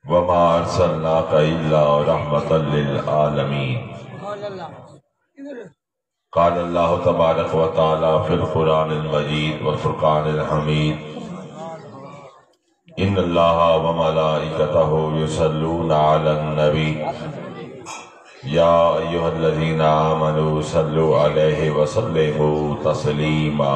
وما ارسلناک الا رحمۃ للعالمین۔ قال اللہ تبارک و تعالی فی القرآن المجید والفرقان الحمید ان اللہ وملائکتہ یصلون علی النبی یا ایھا الذین آمنوا صلوا علیہ وسلموا تسلیما۔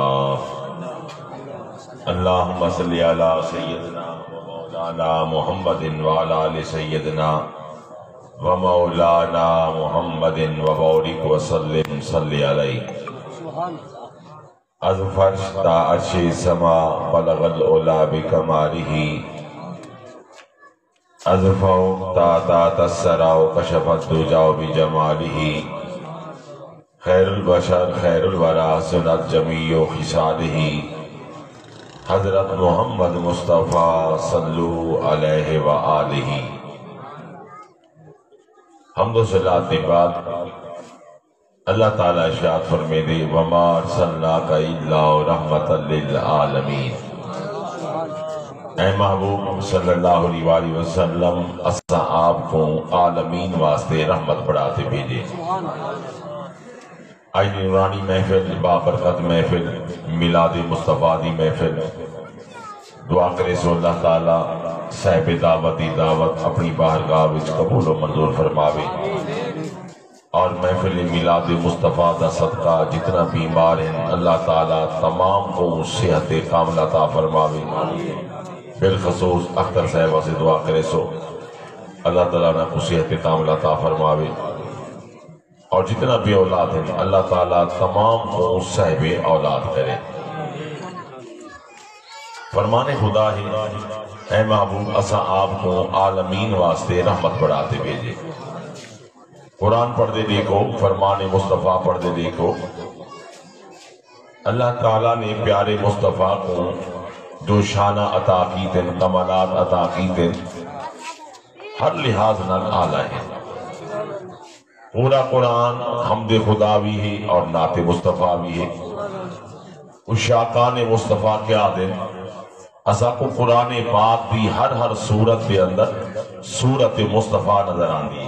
اللہم صل علی سیدنا ومولانا محمد وعلی آل سیدنا ومولانا محمد وبارک وسلم صلی علیہ۔ از فرش تا عرش سما بلغ العلا بکمالہ، از فوق تا تحت الثری کشف الدجی بجمالہ، خیر البشر خیر الورا سنت جمیع خصالہ، حضرت محمد مصطفیٰ صلو علیہ وآلہ۔ حمد و صلاۃ کے بعد اللہ تعالیٰ ارشاد فرمے دے وما ارسلناک الا رحمۃ للعالمین۔ اے محبوب صلی اللہ علیہ وآلہ وسلم، اساں آپ کو عالمین واسطے رحمت بڑھاتے بھیجے۔ آج نورانی محفل، بابرکت محفل، میلاد مصطفیٰ دی محفل، دعا کرے سو اللہ تعالیٰ صاحب دعوت دی دعوت اپنی بارگاہ وچ قبول و منظور فرماوے، اور محفل میلاد مصطفیٰ دا صدقہ جتنا بیمار ہیں اللہ تعالیٰ تمام کو صحت کاملہ عطا فرماوے۔ بالخصوص اختر صاحبہ سے دعا کرے سو اللہ تعالیٰ نے کو صحت کاملہ عطا فرماوے، اور جتنا بھی اولاد ہیں اللہ تعالیٰ تمام کو صاحب اولاد کرے۔ فرمان خدا ہے اے محبوب اساں آپ کو عالمین واسطے رحمت بڑھاتے بھیجے۔ قرآن پڑھ دے دیکھو، فرمان مصطفیٰ پڑھ دے دیکھو، اللہ تعالیٰ نے پیارے مصطفیٰ کو جو شانہ عطا کی تھے، کمالات عطا کی تھے، ہر لحاظ نال اعلیٰ ہے۔ پورا قرآن حمد خدا بھی ہے اور نعت مصطفیٰ بھی ہے۔ اشاقان مصطفیٰ کیا دن اسا کو قرآن پاک بھی ہر سورت کے اندر سورت مصطفیٰ نظر آندی ہے۔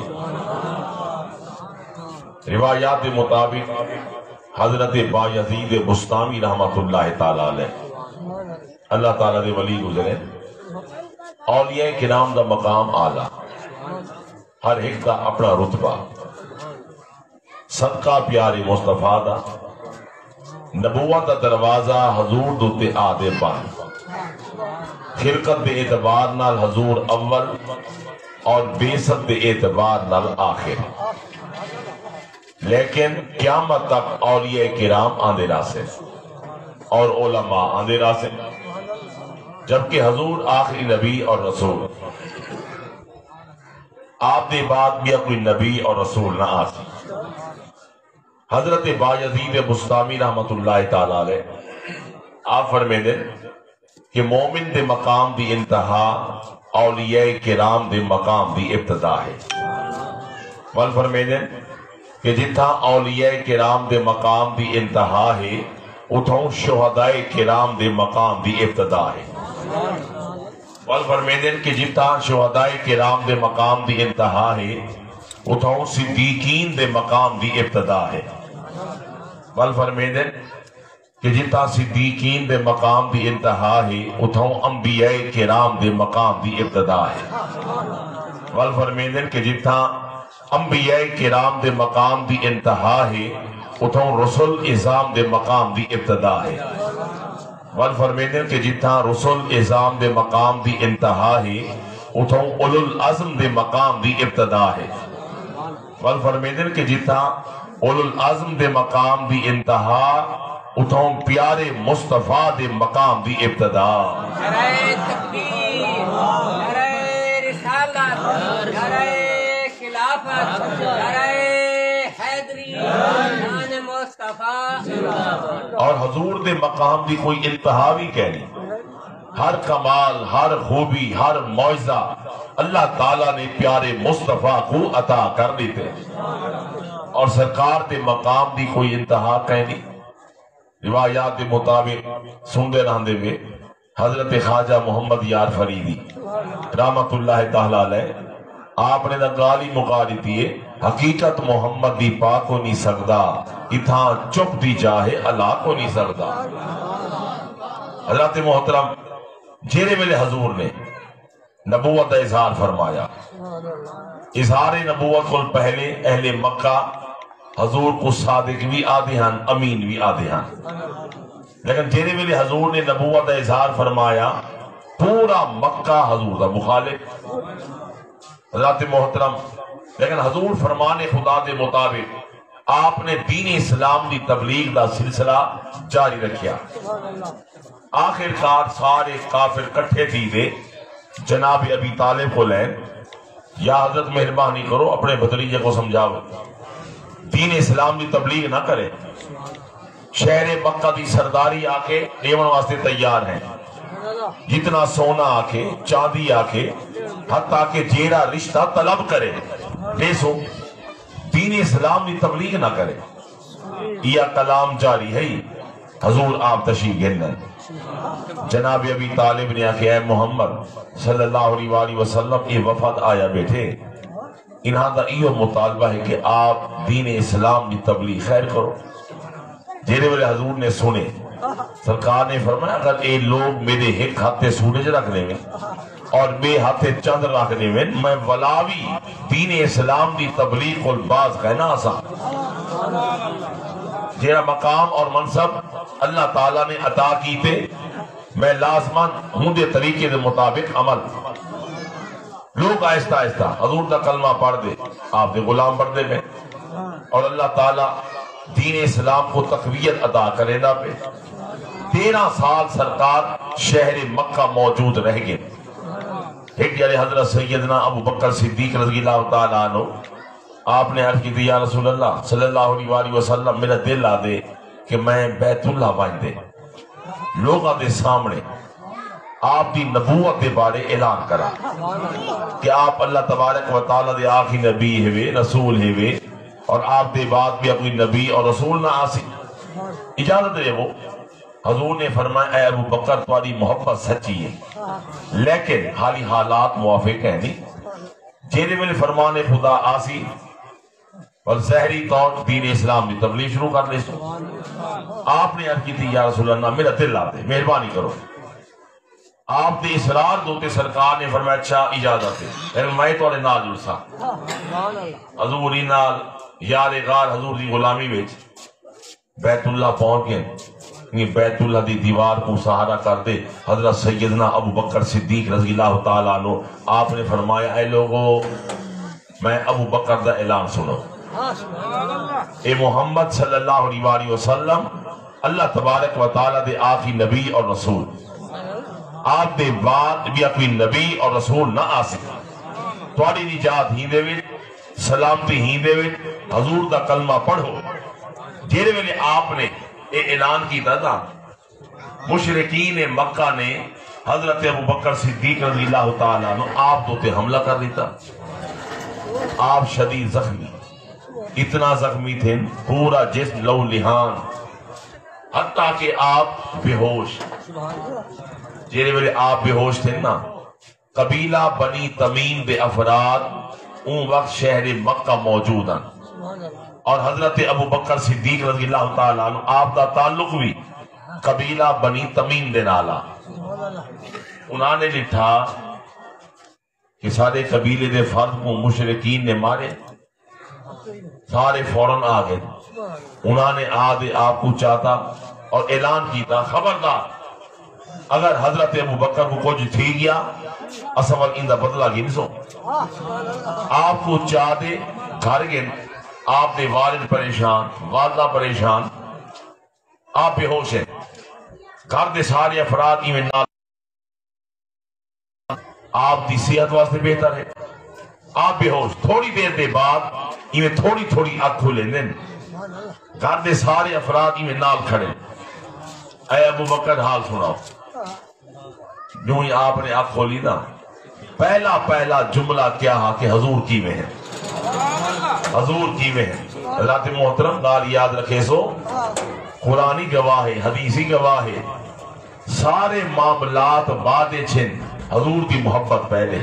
روایات مطابق حضرت بایزید بستامی رحمت اللہ تعالیٰ علیہ، اللہ تعالیٰ دے ولی گزرے، اولیاء کرام دا مقام اعلیٰ، ہر ایک دا اپنا رتبہ، صدقہ پیارے مصطفیٰ دا، نبوت دا دروازہ حضور دوتے آدھے بان، خلقت دے اعتبار نال حضور اول اور بیست دے اعتبار نال آخر، لیکن قیامت تک اولیاء کرام آندے راسے اور علماء آندے راسے، جبکہ حضور آخری نبی اور رسول، آپ دے بعد بھی کوئی نبی اور رسول نہ آسی۔ حضرت بایزید بستامی رحمت اللہ تعالیٰ علیہ آپ فرمے دے کہ مومن دے مقام دی انتہا اولیاء کرام دے مقام دی ابتدا ہے۔ ول فرمے دے کہ جتھا اولیاء کرام دے مقام دی انتہا ہے اتھوں شہداء کرام دے مقام دی ابتدا ہے۔ ول فرمے دے کہ جتھا شہداء کرام دے مقام دی انتہا ہے اتھوں صدیقین دے مقام دی ابتدا ہے۔ ول فرمے دے کہ جتھا صدیقین دے مقام دی انتہا ہے اتھوں انبیاء کرام دے مقام دی ابتدا ہے۔ ول فرمے دے کہ جتھا انبیاء کرام دے مقام دی انتہا ہے اتھوں رسول اعظام دے مقام دی ابتدا ہے۔ ول فرمے دے کہ جتھا رسول اعظام دے مقام دی انتہا ہے اتھوں اولو العزم دے مقام دی ابتدا ہے۔ ول فرمے دے کہ جتھا اولو العزم دے مقام دی انتہا اتھوں پیارے مصطفیٰ دے مقام دی ابتدا۔ نعرہ تکبیر، نعرہ رسالت، نعرہ خلافت، نعرہ حیدری، شان مصطفیٰ۔ اور حضور دے مقام دی کوئی انتہا بھی کہنی، ہر کمال، ہر خوبی، ہر معجزہ اللہ تعالیٰ نے پیارے مصطفیٰ کو عطا کر دیتے، اور سرکار دے مقام دی کوئی انتہا کہنی۔ روایات دے مطابق سندے رہندے میں حضرت خواجہ محمد یار فریدی رحمت اللہ تعالی علیہ آپ نے نہ گالی مقاری دیے حقیقت محمد دی پاک ہو نہیں سکدا اتھاں چپ دی جاہے اللہ کو نہیں سکدا۔ حضرت محترم جیرے ویلے حضور نے نبوت کا اظہار فرمایا، اظہار نبوت کو پہلے اہل مکہ حضور کو صادق بھی آدھے ہن امین بھی آدھے ہن، لیکن جیرے ویلے حضور نے نبوت کا اظہار فرمایا پورا مکہ حضور دا مخالف۔ حضرت محترم لیکن حضور فرمان خدا دے مطابق آپ نے دین اسلام دی تبلیغ دا سلسلہ جاری رکھیا۔ آخر کار سارے کافر کٹھے تھی دے جناب ابی طالب کو لین یا حضرت مہربانی کرو اپنے بھتریجے کو سمجھاؤ دین اسلام دی تبلیغ نہ کرے، شہر مکہ دی سرداری آکے دیون واسطے تیار ہیں، جتنا سونا آکے چاندی آکے حتیٰ کہ جیرا رشتہ طلب کرے لے سو، دین اسلام دی تبلیغ نہ کرے۔ یہ کلام جاری ہے حضور آپ تشریف گھنن جناب ابی طالب نے آکے اے محمد صلی اللہ علیہ وآلہ وسلم یہ وفد آیا بیٹھے انہاں دا ایو مطالبہ ہے کہ آپ دین اسلام دی تبلیغ خیر کرو۔ جیرے والے حضور نے سنے سرکار نے فرمایا اگر اے لوگ میرے ایک ہاتھے سورج رکھ لیں اور بے ہاتھے چند رکھ لیں میں ولاوی دین اسلام دی تبلیغ کو باز کہنا آسان۔ جیرا مقام اور منصب اللہ تعالیٰ نے عطا کی تے میں لازمان ہوں دے طریقے دے مطابق عمل لوگ آہستہ آہستہ حضور دا کلمہ پڑھ دے آپ دے غلام پڑھ دے میں اور اللہ تعالیٰ دین اسلام کو تقویت عطا کرے نہ پہ 13 سال سرکار شہر مکہ موجود رہ گئے۔ ایک جارے حضرت سیدنا ابو بکر صدیق رضی اللہ تعالیٰ عنہ آپ نے عرض کی تھی یا رسول اللہ صلی اللہ علیہ وآلہ وسلم میرا دل آ دے کہ میں بیت اللہ بن دے لوگاں دے سامنے آپ دی نبوت دے بارے اعلان کرا کہ آپ اللہ تبارک و تعالیٰ دے آخری نبی ہوئے رسول ہوئے اور آپ دے بعد بھی کوئی نبی اور رسول نہ آسی اجازت دے وہ۔ حضور نے فرمایا اے ابو بکر تمہاری محبت سچی ہے لیکن حالی حالات موافق ہیں نہیں، جیرے میں فرمان خدا آسی اور ظاہری طور دین اسلام کی تبلیغ شروع کر لے سو۔ آپ نے عرض کی تھی یا رسول اللہ میرا دل آتے مہربانی کرو، آپ نے اصرار دوتے سرکار نے فرمایا اچھا اجازت ہے لیکن میں تو نال جڑ سا حضور ہی نال یار غار حضور دی غلامی بیچ بیت اللہ پہنچ گئے، بیت اللہ دی دیوار کو سہارا کر دے حضرت سیدنا ابو بکر صدیق رضی اللہ تعالیٰ عنہ آپ نے فرمایا اے لوگو میں ابو بکر دا اعلان سنو، اے محمد صلی اللہ علیہ وآلہ وسلم اللہ تبارک و تعالیٰ دے آخری نبی اور رسول، آپ دے بعد بھی کوئی نبی اور رسول نہ آ سکتا، تھوڑی نجات ہی دے وچ سلامتی ہی دے وچ حضور دا کلمہ پڑھو۔ جیرے ویلے آپ نے یہ اعلان کیتا تھا مشرکین مکہ نے حضرت ابو بکر صدیق رضی اللہ تعالیٰ عنہ آپ دوتے حملہ کر دیتا، آپ شدید زخمی اتنا زخمی تھے پورا جسم لو لہان حتیٰ کہ آپ بے ہوش، جیرے ویلے آپ بے ہوش تھے نا قبیلہ بنی تمیم دے افراد ان وقت شہر مکہ موجود ہیں اور حضرت ابو بکر صدیق رضی اللہ تعالیٰ عنہ آپ دا تعلق بھی قبیلہ بنی تمیم دے نالا، انہوں نے لٹھا کہ سارے قبیلے دے فرد کو مشرکین نے مارے، سارے فوراً آ گئے، انہوں نے آدھے آپ کو چاہتا اور اعلان کیتا خبردار اگر حضرت ابو بکر کو کچھ تھی گیا اصول اندہ بدلہ گی نہیں سو، آپ کو چاہ دے گھر گئے، آپ دے والد پریشان والدہ پریشان آپ بے ہوش ہیں، گھر دے سارے افراد ایویں نال آپ دی صحت واسطے بہتر ہے، آپ بے ہوش تھوڑی دیر دے بعد ایویں تھوڑی تھوڑی آنکھ کھولے دیں، گھر دے سارے افراد ایویں نال کھڑے، اے ابو بکر حال سناؤ۔ جو ہی آپ نے آنکھ کھولی نا پہلا جملہ کیا ہا کہ حضور کی میں ہے، حضور کی میں ہے۔ حضرت محترم گال یاد رکھے سو قرآنی گواہ ہے حدیثی گواہ ہے سارے معاملات بعد چھن حضور دی محبت پہلے،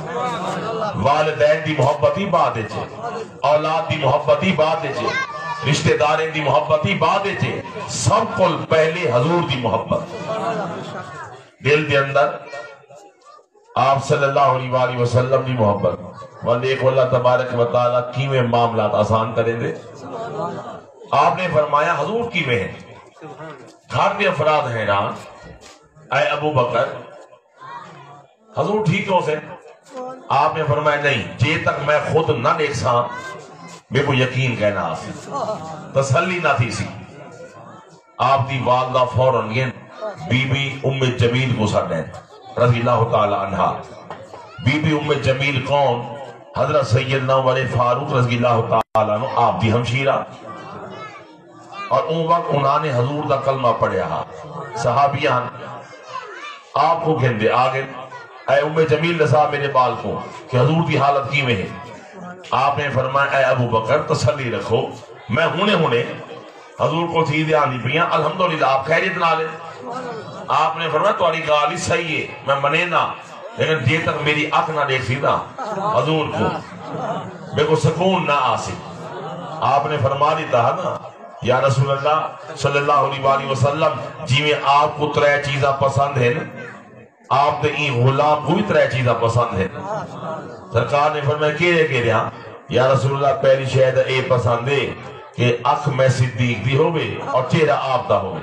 والدین دی محبت ہی بعد چھے، اولاد دی محبت ہی بعد چھے، رشتہ داریں دی محبت ہی بعد چھے، سب کو پہلے حضور دی محبت۔ دل دے اندر آپ صلی اللہ علیہ وسلم دی محبت والے کو اللہ تبارک و تعالیٰ کیویں معاملات آسان کریں دے۔ آپ نے فرمایا حضور کیویں ہیں، گھر دے افراد حیران، اے ابو بکر حضور ٹھیک ہو سے؟ آپ نے فرمایا نہیں، جے تک میں خود نہ دیکھ سا میرے کو یقین کہنا آسی، تسلی نہ تھی سی۔ آپ دی والدہ فوراً گئن بی بی ام جمیل کو سڑیں رضی اللہ تعالی عنہ۔ بی بی ام جمیل کون؟ حضرت سیدنا عمر فاروق رضی اللہ تعالی عنہ، آپ دی ہمشیرہ، اور ان وقت انہوں نے حضور دا کلمہ پڑھیا، صحابیان آپ کو گھندے آگے اے ام جمیل نصاب میرے بال کو کہ حضور کی حالت کی میں ہے۔ آپ نے فرمایا اے ابو بکر تسلی رکھو، میں ہونے حضور کو تھی دے آنی پڑیاں، الحمدللہ آپ خیریت نہ لے۔ آپ نے فرمایا تمہاری گالی صحیح ہے، میں منے نہ، لیکن جے تک میری اکھ نہ دیکھ سی نا حضور کو میرے کو سکون نہ آسی۔ آپ نے فرما دیتا ہے نا یا رسول اللہ صلی اللہ علیہ وسلم جی میں آپ کو ترے چیزاں پسند ہیں، آپ نے این غلام کو بھی ترے چیزاں پسند ہیں۔ سرکار نے فرمایا کہہ رہا یا رسول اللہ پہلی شہد اے پسند ہے کہ اکھ میں صدیق دی ہوئے اور چہرہ آپ دا ہوئے،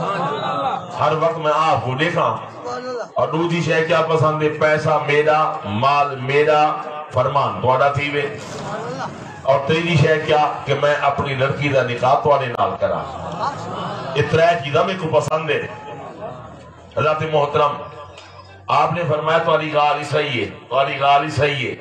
ہر وقت میں آپ کو دیکھا۔ اور دوسری شہد کیا پسند ہے؟ پیسہ میرا، مال میرا، فرمان توڑا تھی وے۔ اور تیری شے کیا کہ میں اپنی لڑکی دا نکاح توڑے نال کرا۔ اتنا چیزاں میں کو پسند ہے۔ حضرت محترم آپ نے فرمایا تمہاری گالی صحیح ہے، تمہاری گالی صحیح ہے،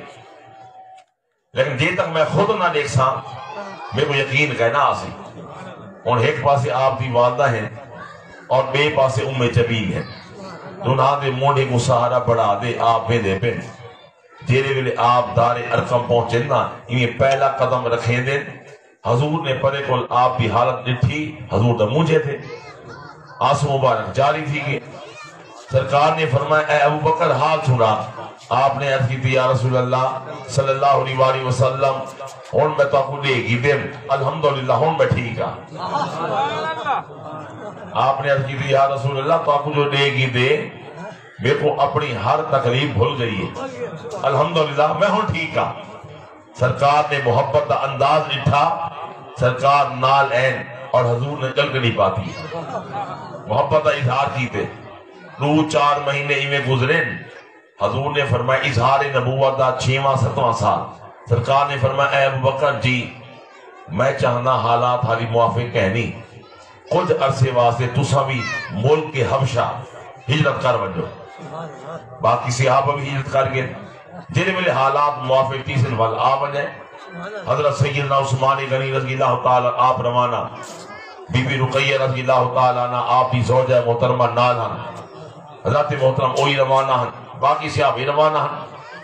لیکن جے تک میں خود نہ دیکھ سا میرے کو یقین کہنا آسی۔ اور ایک پاسے آپ دی والدہ ہیں اور بے پاسے ام جمیل ہیں، دنہا دے موڑے کو سہارا بڑھا دے آپ میں دے پہ جیرے ویلے آپ دار ارقم پہنچیں نا انہیں پہلا قدم رکھیں دیں۔ حضور نے پرے کو آپ کی حالت ڈٹھی، حضور دا مونجھے تھے، آنسو مبارک جاری تھی کہ سرکار نے فرمایا اے ابو بکر حال سنا۔ آپ نے عرض کی تھی یا رسول اللہ صلی اللہ علیہ وسلم ہون میں تو آپ کو لے گی دیں، الحمدللہ ہون میں ٹھیک ہے۔ آپ نے عرض کی تھی یا رسول اللہ تو آپ کو جو لے گی دے میرے کو اپنی ہر تکلیف بھول گئی ہے، الحمدللہ میں ہوں ٹھیک ہاں۔ سرکار نے محبت کا انداز لٹھا، سرکار نال این اور حضور نے جل کے نہیں پاتی محبت کا اظہار کیتے۔ 2-4 مہینے میں گزرین، حضور نے فرمایا اظہار نبوت دا 6واں 7واں سال۔ سرکار نے فرمایا اے ابو بکر جی میں چاہنا حالات ہاری موافق کہنی، کچھ عرصے واسطے تساں بھی ملک کے حبشہ ہجرت کر وجو، باقی صحابہ بھی ہجرت کر گئے، جنہیں ملے حالات موافق تیسن وال آ بجائے۔ حضرت سیدنا عثمان غنی رضی اللہ تعالیٰ آپ روانہ، بی بی رقیہ رضی اللہ تعالیٰ عنہ آپ کی زوجہ محترمہ نال ہن، حضرت محترم اوہی روانہ ہن، باقی صحابہ روانہ ہن۔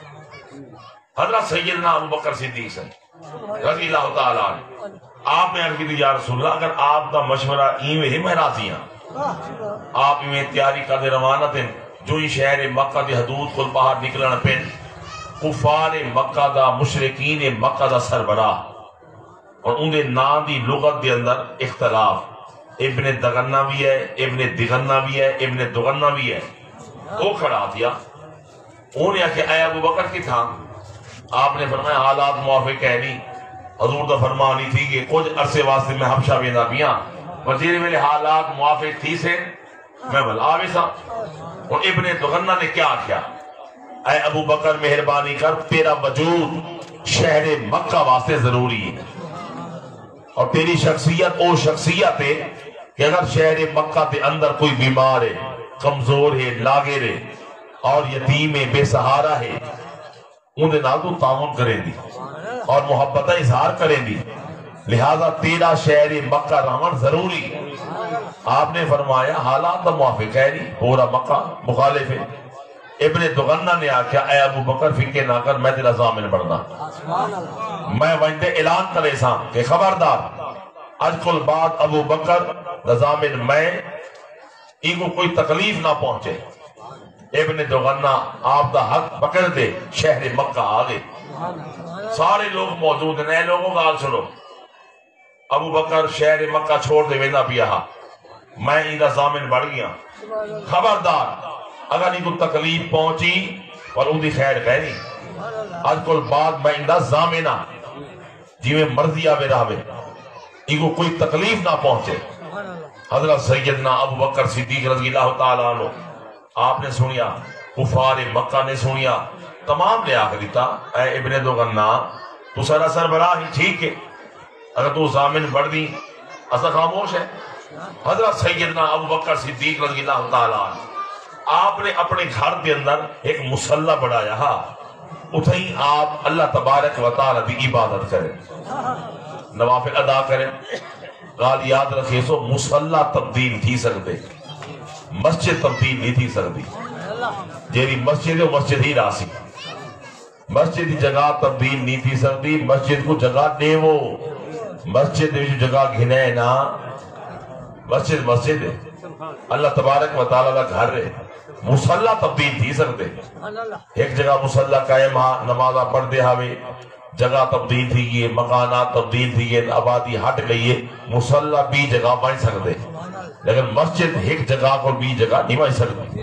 حضرت سیدنا ابو بکر صدیق رضی اللہ تعالیٰ عنہ آپ نے عرض کی یا رسول اللہ اگر آپ کا مشورہ ایویں ہی میں راضی ہاں، آپ میں تیاری کر دے روانہ تھے جو ہی شہر مکہ دے حدود کو باہر نکلنا پین، کفار مکہ دا مشرکین مکہ دا سربراہ اور انہیں نام دی لغت دے اندر اختلاف، ابن دغنہ بھی ہے، ابن دغنہ بھی ہے، ابن دغنہ بھی ہے، وہ کھڑا دیا۔ انہوں نے کہ اے ابو بکر کی تھا، آپ نے فرمایا حالات موافق ہے نہیں، حضور دا فرمانی تھی کہ کچھ عرصے واسطے میں حبشہ بیندہ بیاں وزیر میرے حالات موافق تھی سے میں بل آوے سا۔ اور ابن دغنہ نے کیا کیا؟ اے ابو بکر مہربانی کر، تیرا وجود شہر مکہ واسطے ضروری ہے اور تیری شخصیت او شخصیت ہے کہ اگر شہر مکہ تے اندر کوئی بیمار ہے، کمزور ہے، لاغر ہے اور یتیم ہے، بے سہارا ہے، انہیں نہ تو تعاون کریں دی اور محبت اظہار کریں دی، لہذا تیرا شہر مکہ رہن ضروری۔ آپ نے فرمایا حالات دا موافق ہے نہیں، پورا مکہ مخالف ہے۔ ابن دغنہ نے آکھا اے ابو بکر فکر نہ کر، میں تیرا ضامن بڑھنا، میں وہندے اعلان کرے سا کہ خبردار اج کل بعد ابو بکر ضامن میں ان کو کوئی تکلیف نہ پہنچے۔ ابن دغنہ آپ دا حق پکڑ دے شہر مکہ آگے، سارے لوگ موجود ہیں۔ نئے لوگوں کا حال سنو، ابو بکر شہر مکہ چھوڑ دے وینا پیا، میں ان کا ضامن بڑھ گیا، خبردار اگر ان کو تکلیف پہنچی اور ان کی خیر کہنی، آج کل بعد میں ان کا ضامنہ جی میں مرضی آوے رہوے، ان کو کوئی تکلیف نہ پہنچے۔ حضرت سیدنا ابو بکر صدیق رضی اللہ تعالیٰ عنہ آپ نے سنیا، کفار مکہ نے سنیا، تمام نے آخر دیتا اے ابن دغنہ تو سارا سربراہ ہی ٹھیک ہے، اگر تو ضامن بڑھ دی ایسا خاموش ہے۔ حضرت سیدنا ابو بکر صدیق رضی اللہ تعالیٰ عنہ آپ نے اپنے گھر کے اندر ایک مصلی بڑھایا، اتھیں آپ اللہ تبارک و تعالیٰ کی عبادت کریں، نوافل ادا کریں۔ گال یاد رکھے سو مصلی تبدیل تھی سکتے، مسجد تبدیل نہیں تھی سکتی، جیری مسجد ہے وہ مسجد ہی راسی، مسجد کی جگہ تبدیل نہیں تھی سکتی، مسجد کو جگہ دے وہ مسجد جو جگہ گھنے نا، مسجد مسجد ہے، اللہ تبارک و تعالیٰ کا گھر ہے، مصلی تبدیل تھی سکتے، ایک جگہ مصلی قائم ہاں نمازہ پڑھ دے ہوئے، جگہ تبدیل تھی گئی، مکانات تبدیل تھی گئی، آبادی ہٹ گئی ہے، مصلی بھی جگہ بن سکتے، لیکن مسجد ایک جگہ کو بھی جگہ نہیں بن سکتی۔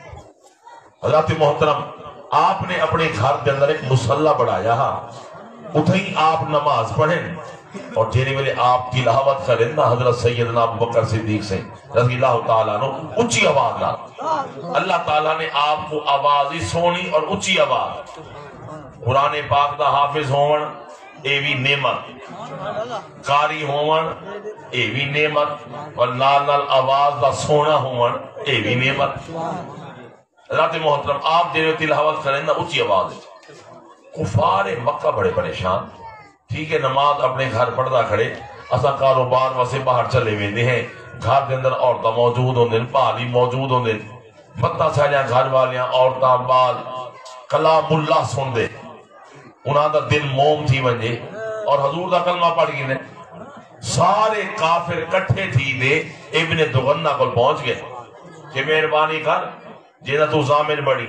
حضرت محترم آپ نے اپنے گھر کے اندر ایک مصلی بڑھایا، اتھیں آپ نماز پڑھیں اور جیرے ویلے آپ تلاوت کریں نا حضرت سیدنا ابو بکر صدیق سے رضی اللہ تعالیٰ عنہ اچھی آواز نہ، اللہ تعالیٰ نے آپ کو آواز ہی سونی اور اچھی آواز، قرآن پاک دا حافظ ہون اے بھی نعمت، قاری ہون اے بھی نعمت، اور نال نال آواز دا سونا ہون اے بھی نعمت۔ حضرت محترم آپ جیرے تلاوت کریں نا اچھی آواز ہے، کفار مکہ بڑے پریشان، ٹھیک ہے نماز اپنے گھر پڑھدا کھڑے، اسا کاروبار واسے باہر چلے ویندے ہیں، گھر کے اندر عورتاں موجود ہوندے، بھالی موجود ہوندے، متا سالیاں گھر والیاں عورتاں بال کلام اللہ سن دے، انہاں دا دل موم تھی ونجے اور حضور دا کلمہ پڑھ گئے، سارے کافر کٹھے تھی دے ابن دغنہ کو پہنچ گئے کہ مہربانی کر جینا تو ضامن بڑی،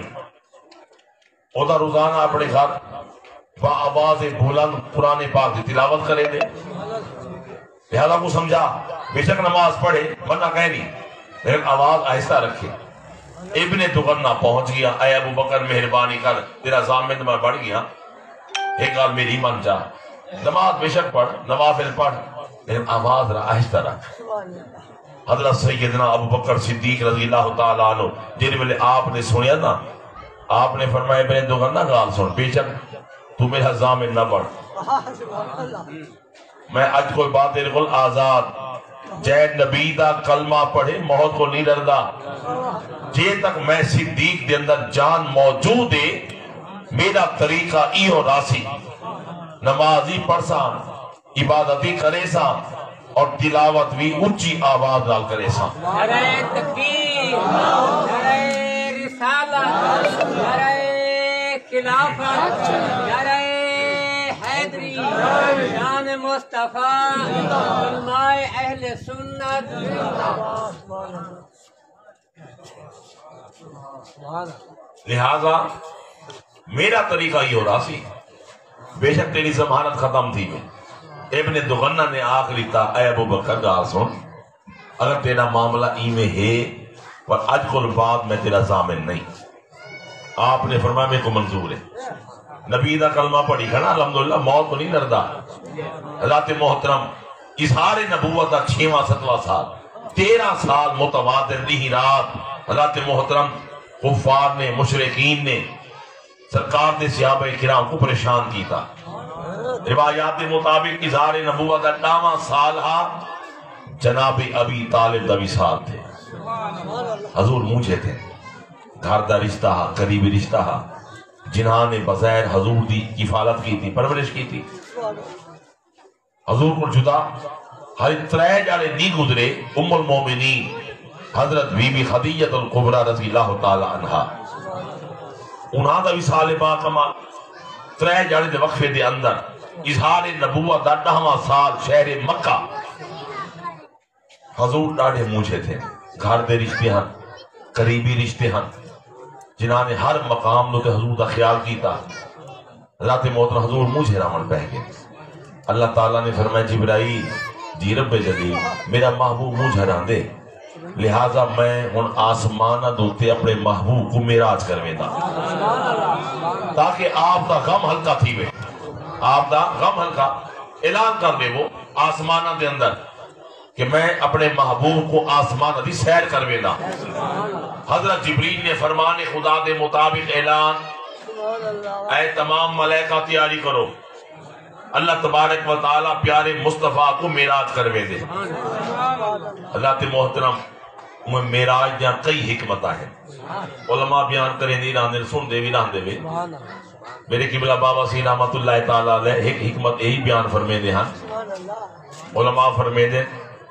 او دا روزانہ اپنے گھر با آواز بلند قرآن پاک دی تلاوت کرے دے، لہذا کو سمجھا بے شک نماز پڑھے منع کہہ نہیں، لیکن آواز آہستہ رکھے۔ ابن دغنہ پہنچ گیا، اے ابو بکر مہربانی کر تیرا ضامن میں بڑھ گیا، ایک گال میری من جا، نماز بے شک پڑھ نوافل پڑھ لیکن آواز آہستہ رکھ۔ حضرت سیدنا ابو بکر صدیق رضی اللہ تعالیٰ عنہ جن ویلے آپ نے سنیا نا، آپ نے فرمایا ابن دغنہ گال سن، بے شک تو میرا ضامن نہ بڑھ، میں اج کوئی بات تیرے کو آزاد، جے نبی دا کلمہ پڑھے موت کو نہیں ڈردا، جے تک میں صدیق دے اندر جان موجود ہے میرا طریقہ ایہو راسی، نمازی پڑھ سا، عبادتی کرے سا اور تلاوت بھی اونچی آواز نال کرے سا۔ نعرہ تکبیر، نعرہ رسالت، نعرہ خلافت، نعرہ حیدری، شان مصطفیٰ، علماء اہل سنت۔ لہذا میرا طریقہ یہ ہو رہا سی، بے شک تیری ضمانت ختم تھی میں۔ ابن دغنہ نے آخری تا اے ابو بکر گال سن، اگر تیرا معاملہ میں ہے اور اج کل بعد میں تیرا ضامن نہیں، آپ نے فرمایا میرے کو منظور ہے، نبی دا کلمہ پڑھی کھڑا الحمدللہ موت کو نہیں ڈردا۔ حضرت محترم اظہار نبوت کا 6واں 7واں سال، 13 سال متواتر نہیں رات حضرت محترم کفار نے مشرکین نے سرکار دے صحابہ کرام کو پریشان کی تھا۔ روایات کے مطابق اظہار نبوت کا 8واں سال جناب ابی طالب دا وصال تھے، حضور مونجھے تھے، گھر دا رشتہ قریبی رشتہ جنہاں نے بظاہر حضور دی کفالت کی تھی، پرورش کی تھی، حضور کو جدا ہر 3 جاڑے نہیں گزرے، ام المومنین حضرت بی بی خدیجہ الکبریٰ رضی اللہ تعالی عنہا، انہاں دا وصال باکمال 3 جاڑے دے وقفے دے اندر اظہار نبوت دا 10واں سال شہر مکہ، حضور ڈاڑے مونجھے تھے، گھر دے رشتے ہیں، قریبی رشتے ہیں، جنہاں نے ہر مقام نو تے حضور دا خیال کیتا۔ رات محترم حضور مجھے رامن پہ گئے۔ اللہ تعالیٰ نے فرمایا جبرائیل جی رب جلیل میرا محبوب مجھے ران دے، لہذا میں ان آسمانہ دوتے اپنے محبوب کو معراج کروے دا تاکہ آپ دا غم ہلکا تھی وے، آپ دا غم ہلکا اعلان کر دے وہ آسمانہ دے اندر کہ میں اپنے محبوب کو آسمانہ دی سیر کروے دا۔ حضرت جبریل نے فرمان خدا دے مطابق اعلان، اے تمام ملائکہ تیاری کرو، اللہ تبارک و تعالی پیارے مصطفیٰ کو معراج کروے دے۔ حضرت محترم معراج جہاں کئی حکمت ہیں، علماء بیان کریں نہیں راندے سن دے بھی راندے بھی۔ میرے قبلہ بابا سی رحمت اللہ تعالی علیہ ایک حکمت یہی بیان فرمے دے ہیں، علماء فرمے دے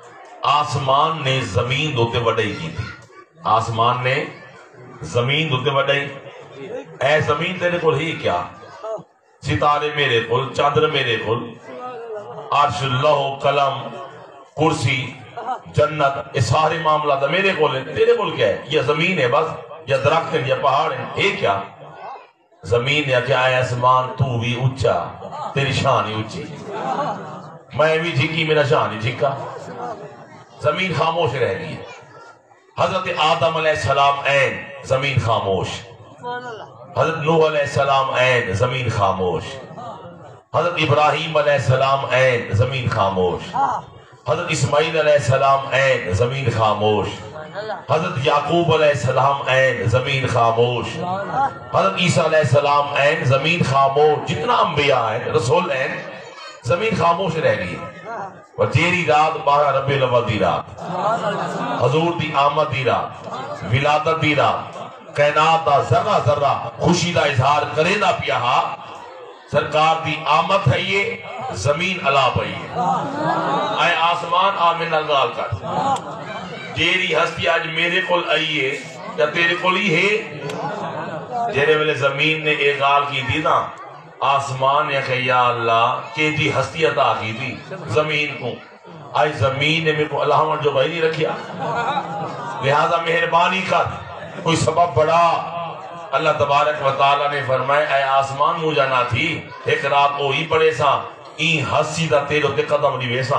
آسمان نے زمین دوتے وڈائی کی تھی، آسمان نے زمین دوتے وڈائی، اے زمین تیرے کو ہی کیا، ستارے میرے کل، چادر میرے کل، عرش لوح قلم کرسی جنت یہ سارے معاملات میرے کول ہیں، تیرے کول کیا ہے؟ یہ زمین ہے بس، یا درخت ہے یا پہاڑ ہے، یہ کیا زمین ہے کہ آئے آسمان تو بھی اونچا تیری شان ہی اونچی، میں بھی جھکی میرا شان ہی جھکا، زمین خاموش رہ گئی۔ حضرت آدم علیہ السلام عین زمین خاموش، حضرت نوح علیہ السلام عین زمین خاموش، حضرت ابراہیم علیہ السلام عین زمین خاموش، حضرت اسماعیل علیہ السلام عین زمین خاموش، حضرت یعقوب علیہ السلام عین زمین خاموش، حضرت عیسیٰ علیہ السلام عین زمین خاموش، جتنا انبیاء ہیں رسول ہیں زمین خاموش رہ گئی۔ اور تیری رات 12 ربیع الاول دی رات، حضور دی آمد دی رات، ولادت دی رات، کائنات دا ذرہ ذرہ خوشی دا اظہار کرے نہ پیا، سرکار دی آمد ہے یہ زمین علا پئی ہے، اے آسمان آمین اللہ کر، جیری ہستی آج میرے کول آئیے یا تیرے کول ہی ہے، جیرے ویلے زمین نے ایک گال کی دی نا، آسمان نے کہ یا اللہ کہ جی ہستی عطا کی دی زمین کو، آج زمین نے میرے کو اللہ جو بھائی نہیں رکھیا، لہذا مہربانی کر کوئی سبب بڑا۔ اللہ تبارک و تعالیٰ نے فرمایا اے آسمان مجھا نہ تھی ایک رات اوہی پڑے سا این ہستی دا تیرے تے قدم نہیں ویسا،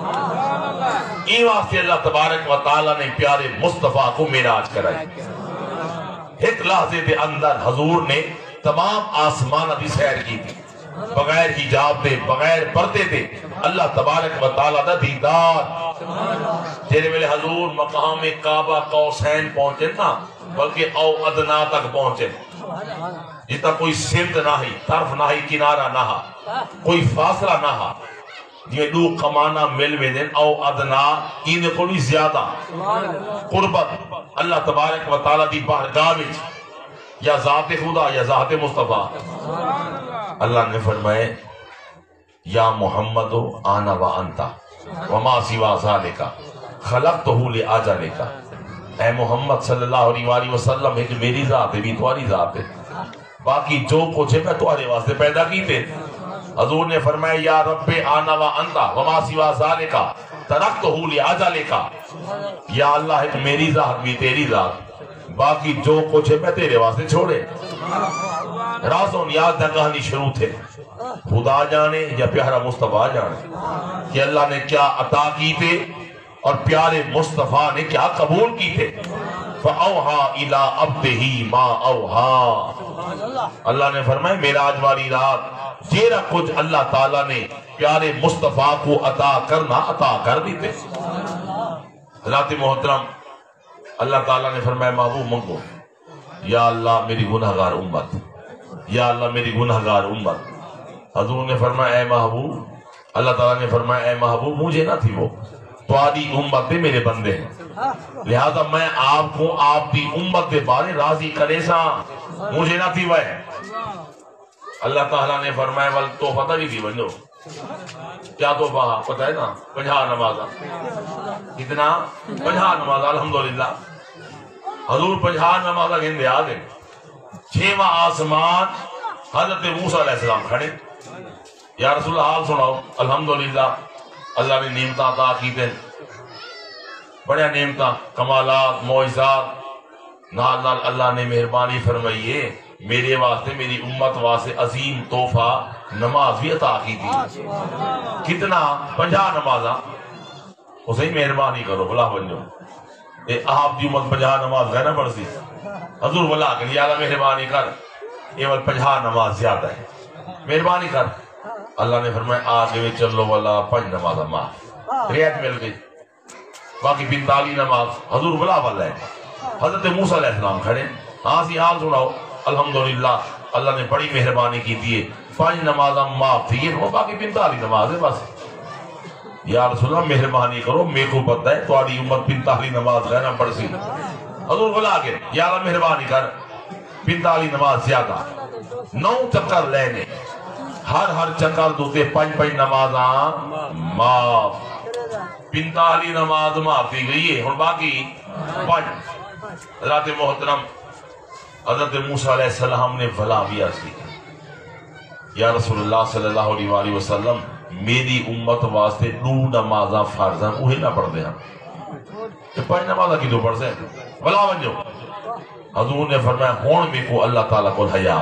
این واسطے اللہ تبارک و تعالیٰ نے پیارے مصطفیٰ کو معراج کرائی۔ ایک لحظے دے اندر حضور نے تمام آسمان دی سیر کی تھی، بغیر حجاب دے بغیر پردے دے اللہ تبارک و تعالیٰ دا دیدار، جیرے ویلے حضور مقام کعبہ قوسین پہنچے نا بلکہ او ادنا تک پہنچے، جتا کوئی سمت نہ ہی طرف نہ ہی کنارہ نہ ہا، کوئی فاصلہ نہ ہا، یہ دو کمانہ مل میں دیں او ادنا انہیں کوئی زیادہ قربت اللہ تبارک و تعالیٰ دی بارگاہ وچ یا ذات خدا یا ذات مصطفیٰ۔ اللہ نے فرمائے یا محمد آنا و انتا وما سوا ذالکا خلقتہ لآجالکا، اے محمد صلی اللہ علیہ وسلم ایک میری ذات ہے بھی تمہاری ذات ہے، باقی جو کچھ ہے میں تمہارے واسطے پیدا کی تھے۔ حضور نے فرمایا یا رب آنا و انتا وما سوا ذالکا ترکتہ لآجالکا، یا اللہ ایک میری ذات بھی تیری ذات، باقی جو کچھ ہے میں تیرے واسطے چھوڑے۔ راز و نیاز نہ کہانی شروع تھے، خدا جانے یا پیارا مصطفیٰ جانے کہ اللہ نے کیا عطا کی تھے اور پیارے مصطفیٰ نے کیا قبول کی تھے۔ فَأَوْحَا إِلَىٰ عَبْدِهِ مَا أَوْحَا، اللہ نے فرمایا معراج والی رات جیرا کچھ اللہ تعالیٰ نے پیارے مصطفیٰ کو عطا کرنا عطا کر دیتے۔ حضرات محترم اللہ تعالیٰ نے فرمایا محبوب منگو، یا اللہ میری گناہگار امت، یا اللہ میری گناہگار امت۔ حضور نے فرمایا اے محبوب، اللہ تعالیٰ نے فرمایا اے محبوب مجھے نہ تھی وہ تمہاری امت دے میرے بندے ہیں، لہذا میں آپ کو آپ کی امت دے بارے راضی کرے سا، مجھے نہ تھی وہ۔ اللہ تعالیٰ نے فرمایا ول تحفہ بھی تھی بنو، کیا تحفہ پتہ ہے نا 50 نمازہ، کتنا 50 نمازہ الحمدللہ، حضور 50 نمازہ گھندے آگے، 6واں آسمان حضرت موسیٰ علیہ السلام کھڑے، یا رسول اللہ حال سناؤ، الحمدللہ اللہ نے نعمت عطا کی تھے، بڑے نعمتاں کمالات معجزات نال نال اللہ نے مہربانی فرمائیے میرے واسطے میری امت واسطے عظیم تحفہ نماز بھی عطا کی تھی. کتنا 50 نمازاں اسے مہربانی کرو بلا بنجو آپ دی امت 50 نماز ہے نا پڑھ سی حضور بلا کہ یا اللہ مہربانی کر یہ 50 نماز زیادہ ہے مہربانی کر. اللہ نے فرمایا آگے میں چلو والا 5 نماز معاف رعایت مل گئی باقی 45 نماز حضور بلا والا ہے. حضرت موسیٰ علیہ السلام کھڑے ہاں سی حال سناؤ الحمدللہ اللہ نے بڑی مہربانی کی تھی 5 نمازاں معاف تھی وہ باقی 45 نماز ہے بس. یا رسول اللہ مہربانی کرو میرے کو پتہ ہے تھوڑی امت 45 نماز ہے نا پڑھ سی. حضور بلا کے یا اللہ مہربانی کر 45 نماز زیادہ 9 چکر لینے ہر چکر دوتے 5 نمازاں معاف 45 نماز معاف کی گئی ہے اور باقی 5. حضرت محترم حضرت موسیٰ علیہ السلام نے بھلا بھی عرض کی یا رسول اللہ صلی اللہ علیہ وآلہ وسلم میری امت واسطے 2 نمازاں فرض ہیں وہی نہ پڑھ دیں 5 نمازاں کی تو پڑھ سے بھلا بن جو. حضور نے فرمایا ہون میں کو اللہ تعالیٰ کو حیا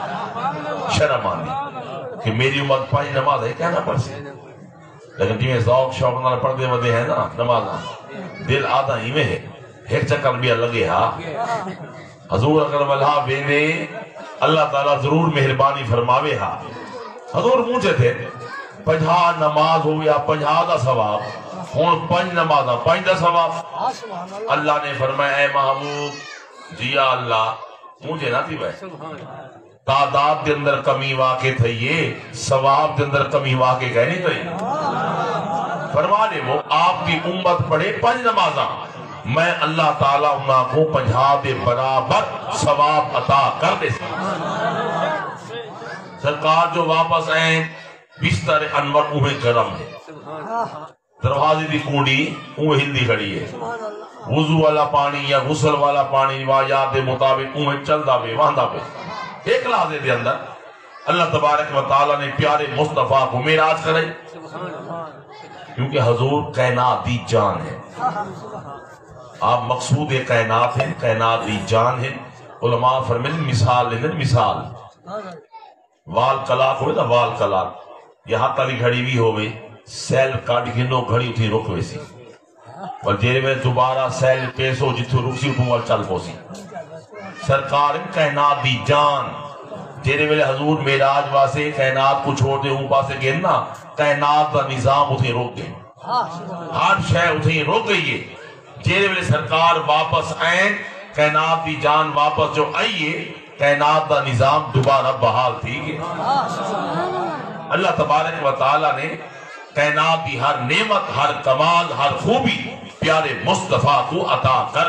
شرم آنی کہ میری امت 5 نماز ہے کیا نہ پڑھ سے لیکن جی میں ذوق شوق نہ پڑھ دے ودے ہیں نا نمازاں دل آدھا ہی میں ہے ایک چکر بھی لگے ہاں حضور اگر واللہ بینے اللہ تعالیٰ ضرور مہربانی فرماوے ہاں. حضور پوچھے تھے 50 نماز ہو یا 50 دا ثواب ہون 5 نمازاں 5 دا ثواب. اللہ نے فرمایا اے محبوب جی اللہ مجھے نہ تھی بھائی تعداد دے اندر کمی واقع تھئیے ثواب دے اندر کمی واقع کہنی تھی فرما دے وہ آپ کی امت پڑھے 5 نمازاں میں اللہ تعالیٰ انہاں کو 50 دے برابر ثواب عطا کر دے. سرکار جو واپس آئیں بستر انور انہیں گرم ہے دروازے دی کنڈی انہیں ہلدی کھڑی ہے وضو والا پانی یا غسل والا پانی روایات دے مطابق انہیں چلدا پہ وہاں پہ ایک لحظے دے اندر اللہ تبارک و تعالیٰ نے پیارے مصطفیٰ کو معراج کرے کیونکہ حضور کائنات دی جان ہے آپ مقصود کائنات ہیں کائنات دی جان ہے. علماء فرمائیں مثال لیندن مثال وال کلاک ہوئے نا وال کلاک یہاں تلی گھڑی بھی ہوئے سیل کاٹ گنو گھڑی اتھی رک ہوئے سی اور جیرے میں دوبارہ سیل پیسو جتھو رکسی اتھو وال چل پو سی. سرکار کائنات دی جان جیرے میں حضور معراج واسے کائنات کو چھوڑ دے ہوں پاسے گئے نا کائنات دا نظام اتھی رک گئے ہر شے اتھی رک گئی ہے. جیرے میں سرکار واپس آئیں کائنات دی جان واپس جو آئیے کائنات دا نظام دوبارہ بحال تھی گئے. اللہ تبارک و تعالیٰ نے کائنات دی ہر نعمت ہر کمال ہر خوبی پیارے مصطفیٰ کو عطا کر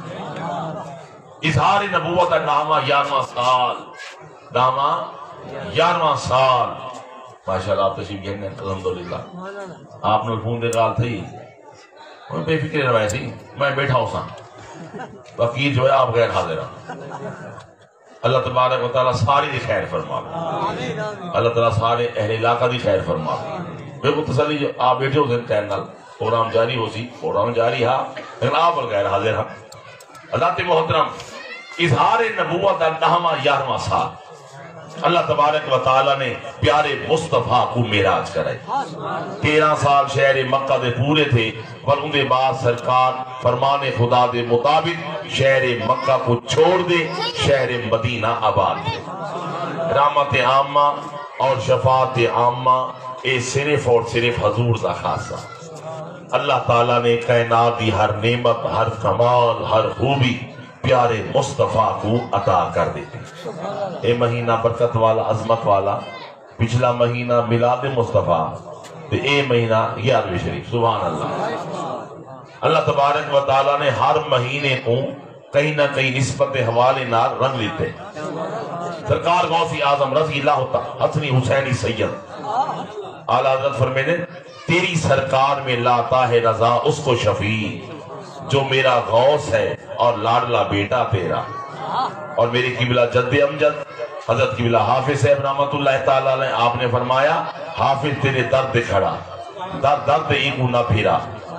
اظہار نبوت نامہ 11واں سال نامہ 11واں سال ماشاءاللہ آپ تشریف گئے الحمدللہ آپ نے فون دے گال تھی میں بے فکر روایت تھی میں بیٹھا ہوں سا وکیل جو ہے آپ غیر حاضر ہیں. اللہ تبارک و تعالیٰ ساری دی خیر فرما اللہ تعالیٰ سارے اہل علاقہ دی خیر فرما بالکل تسلی جو آپ بیٹھے ہو دن کہنے پروگرام جاری ہو سی پروگرام جاری ہاں لیکن آپ غیر حاضر ہیں. اللہ تے محترم اظہار نبوت 11واں سال اللہ تبارک و تعالیٰ نے پیارے مصطفیٰ کو معراج کرائے. 13 سال شہر مکہ دے پورے تھے پر ان دے بعد سرکار فرمان خدا دے مطابق شہر مکہ کو چھوڑ دے شہر مدینہ آباد دے. رحمت عامہ اور شفاعت عامہ اے صرف اور صرف حضور دا خاصہ. اللہ تعالیٰ نے کائنات دی ہر نعمت ہر کمال ہر خوبی پیارے مصطفیٰ کو عطا کر دیتے. اے مہینہ برکت والا عظمت والا پچھلا مہینہ میلاد مصطفیٰ اے مہینہ 11ویں شریف سبحان اللہ. اللہ تبارک و تعالیٰ نے ہر مہینے کو کہیں نہ کہیں نسبت حوالے نال رنگ لیتے. سرکار غوث اعظم رضی اللہ حسنی حسینی سید اعلیٰ حضرت فرمینے تیری سرکار میں لاتا ہے رضا اس کو شفیع جو میرا غوث ہے اور لاڈلا بیٹا تیرا. اور میری قبلہ جد امجد حضرت قبلہ حافظ صاحب رحمت اللہ تعالیٰ نے آپ نے فرمایا حافظ تیرے درد کھڑا درد ایک نہ پھیرا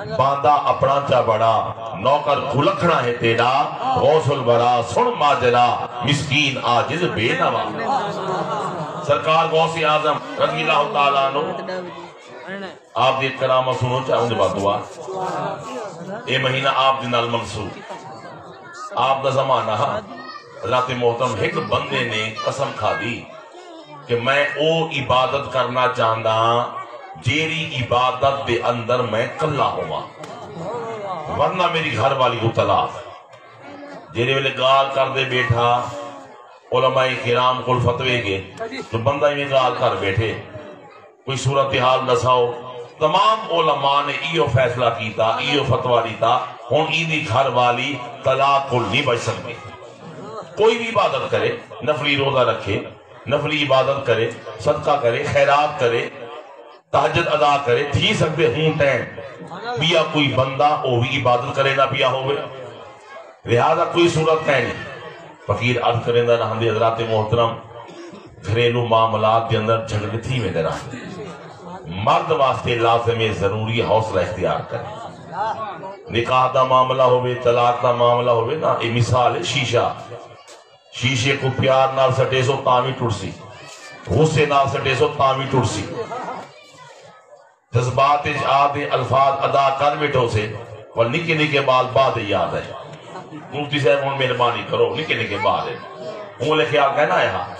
باندھا اپنا چا بڑا نوکر کھلکھنا ہے تیرا غوث الورا سن ماجرا مسکین عاجز بے نوا سرکار غوث اعظم رضی اللہ تعالیٰ عنہ آپ دی کرامہ سنو چاہوں دے بات دعا اے مہینہ آپ دی نال منصور آپ دا زمانہ حضرت محترم ایک بندے نے قسم کھا دی کہ میں او عبادت کرنا چاہتا جیری عبادت دے اندر میں کلا ہوا ورنہ میری گھر والی کو طلاق جیرے ویلے گال کر دے بیٹھا علماء کرام کل فتوے گے تو بندہ ہی میں گال کر بیٹھے کوئی صورتحال دساؤ تمام علماء نے ایو فیصلہ کیتا ایو فتوہ دیتا ہون ایدی گھر والی طلاق کل نہیں بچ سکتے کوئی بھی عبادت کرے نفلی روزہ رکھے نفلی عبادت کرے صدقہ کرے خیرات کرے تہجد ادا کرے تھی سکتے ہوں ٹین بیا کوئی بندہ او بھی عبادت کرے نہ بیا ہوئے لہذا کوئی صورت ہے نہیں فقیر عرض کریں دا نہ ہم حضرات محترم گھریلو معاملات کے اندر جھگڑے تھی میں دے رہا مرد واسطے لازم ضروری حوصلہ اختیار کرے نکاح دا معاملہ ہوئے طلاق دا معاملہ ہوئے نا یہ مثال ہے شیشہ شیشے کو پیار نال سٹے سو تامی ٹوٹ سی غصے نال سٹے سو تامی ٹوٹ سی جذبات آدھے الفاظ ادا کر بیٹھو سے اور نکے نکے بعد یاد ہے مفتی صاحب ہوں مہربانی کرو نکے نکے بعد ہے ہوں لے خیال کہنا ہے ہاں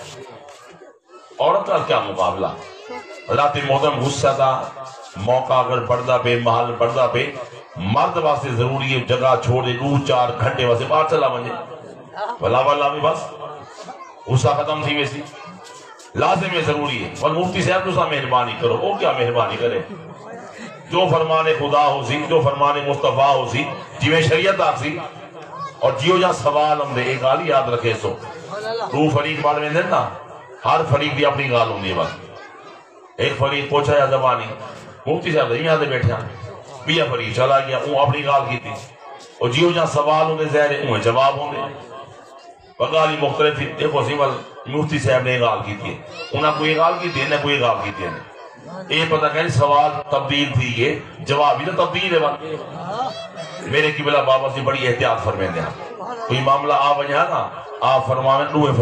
عورت کا کیا مقابلہ رات محترم غصہ دا موقع اگر پردہ پہ محل پردہ پہ مرد واسطے ضروری ہے جگہ چھوڑ دے 2-4 گھنٹے واسطے باہر چلا بنجے بلا والا بھی بس غصہ ختم تھی ویسی لازم ضروری ہے اور مفتی صاحب تو مہربانی کرو وہ کیا مہربانی کرے جو فرمان خدا ہو سی جو فرمان مصطفیٰ ہو سی جی شریعت آ سی اور جیو جہاں سوال ہم دے ایک گال یاد رکھے سو تو فریق بار میں دیں نا ہر فریق بھی اپنی گال ہوں گی بس ایک فریق پوچھا یا زبانی مفتی صاحب یہاں دے بیٹھے ہیں بیا فریق چلا گیا وہ اپنی گال کی تھی اور جیو جہاں سوال ہوں دے زہرے انہیں جواب ہوں دے بگالی مختلف تھی دیکھو سیمال مفتی صاحب نے گال کی تھی انہیں کوئی گال کی تھی انہیں کوئی گال کی تھی یہ پتہ کہ سوال تبدیل تھی یہ جواب ہی تو تبدیل ہے بات میرے قبلہ بابا سے بڑی احتیاط فرمائیں دیں کوئی معاملہ آپ بجھا نا آپ فرمائیں دوئے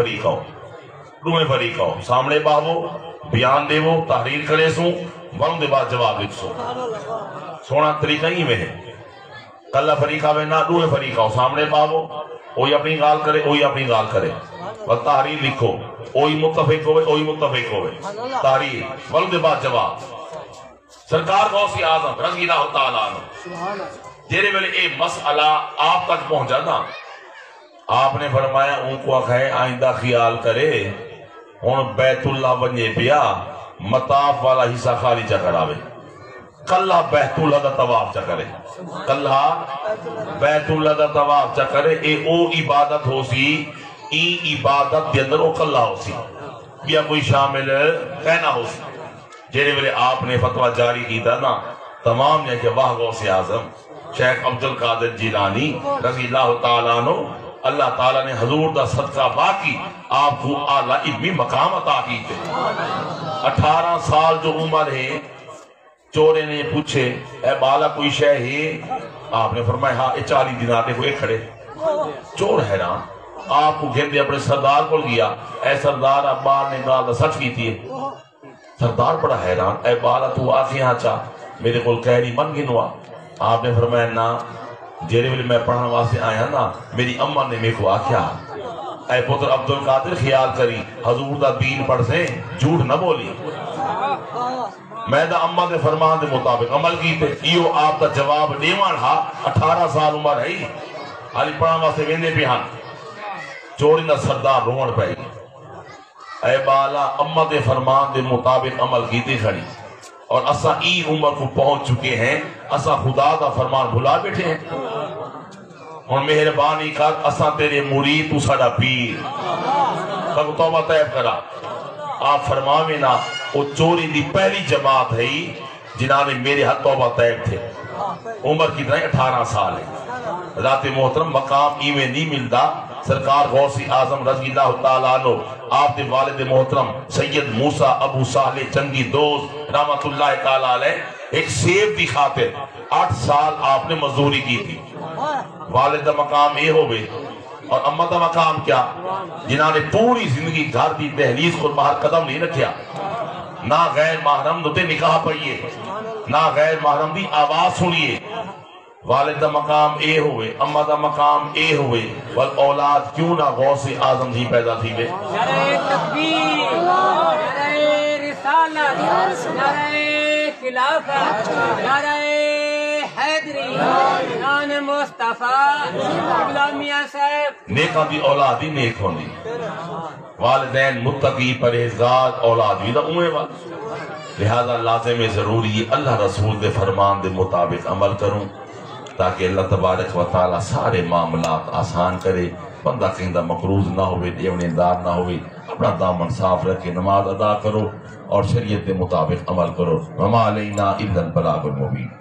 فریق آؤ سامنے باہو بیان دے وہ تحریر کرے سوں ورن دے بعد جواب لکھ سو سونا طریقہ ہی میں ہے کلہ فریق آوے نا دوئے فریق آؤ سامنے باہو وہی اپنی گال کرے وہی اپنی گال کرے اور تحریر لکھو وہی متفق ہوئے تحریر ورن دے بعد جواب سرکار غوث اعظم رضی اللہ تعالیٰ عنہ جیرے ویلے اے مسئلہ آپ تک پہنچا نا آپ نے فرمایا ان کو اکھائے آئندہ خیال کرے ہون بیت اللہ بنجے پیا مطاف والا حصہ خالی چا کراوے کلہ بیت اللہ دا طواف چا کرے کلہ بیت اللہ دا طواف چا کرے اے او عبادت ہو سی ای عبادت دے اندر او کلہ ہو سی بیا کوئی شامل کہنا ہو سی جیرے ویلے آپ نے فتوہ جاری کی تھا نا تمام نے کہ واہ غوث اعظم شیخ عبدالقادر جیلانی رضی اللہ تعالیٰ عنہ اللہ تعالیٰ نے حضور دا صدقہ باقی آپ کو اعلیٰ علمی مقام عطا کی تھے 18 سال جو عمر ہے چورے نے پوچھے اے بالا کوئی شے ہے آپ نے فرمایا ہاں 40 دینار نے کوئی کھڑے چور حیران آپ کو گھر دے اپنے سردار کو گیا اے سردار ابار نے گال سچ کی تھی سردار بڑا حیران اے بالا تو آخی ہاں چاہ میرے کول کہری من گنوا آپ نے فرمایا نا جیرے ویلے میں پڑھنے واسطے آیا نا میری اماں نے میرے کو آکھیا اے پتر عبدالقادر خیال کری حضور دا دین پڑھ سے جھوٹ نہ بولی میں دا اماں دے فرمان دے مطابق عمل کی تے ایو آپ دا جواب دیوان ہا 18 سال عمر ہے حالی پڑھنے واسطے ویندے بھی ہاں چوری دا سردار روڑ پہ اے بالا اماں دے فرمان دے مطابق عمل کی تے کھڑی اور اسا ای عمر کو پہنچ چکے ہیں اسا خدا دا فرمان بھلا بیٹھے ہیں اور مہربانی کر اسا تیرے مرید تو ساڑا پیر تب توبہ طیب کرا آپ فرماویں نا وہ چوری دی پہلی جماعت ہے جنہاں نے میرے حد توبہ طیب تھے عمر کی طرح 18 سال ہے ذات محترم مقام ایویں نہیں ملتا سرکار غوث اعظم رضی اللہ تعالیٰ عنہ آپ دے والد محترم سید موسیٰ ابو صالح چنگی دوست رحمت اللہ تعالیٰ علیہ ایک سیب کی خاطر 8 سال آپ نے مزدوری کی تھی. والد دا مقام اے ہوئے اور اماں دا مقام کیا؟ جنہاں نے پوری زندگی گھر دی دہلیز کو باہر قدم نہیں رکھیا. نہ غیر محرم دوتے نکاح پڑھئے، نہ غیر محرم دی آواز سنیے. والد دا مقام اے ہوئے، اماں دا مقام اے ہوئے، والاولاد کیوں نہ غوث اعظم جی پیدا تھی وے. نعرہ تکبیر، نعرہ رسالت، نعرہ خلافت، نعرہ حیدری، شان مصطفیٰ، قبلہ میاں صاحب. نیکاں دی اولاد ہی نیک ہونی، والدین متقی پرہیزگار اولاد بھی دا اوے وا. لہذا لازم ضروری اللہ رسول دے فرمان دے مطابق عمل کروں تاکہ اللہ تبارک و تعالی سارے معاملات آسان کرے. بندہ کہیں مقروض نہ ہوئے، دیوانیدار نہ ہوئے، اپنا دامن صاف رکھے، نماز ادا کرو اور شریعت کے مطابق عمل کرو. وما علینا الا البلاغ المبین.